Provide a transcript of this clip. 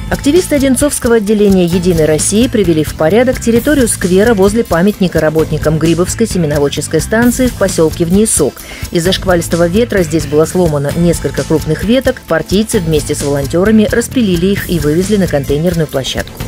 Активисты Одинцовского отделения «Единой России» привели в порядок территорию сквера возле памятника работникам Грибовской семеноводческой станции в поселке Внесок. Из-за шквалистого ветра здесь было сломано несколько крупных веток. Партийцы вместе с волонтерами распилили их и вывезли на контейнерную площадку.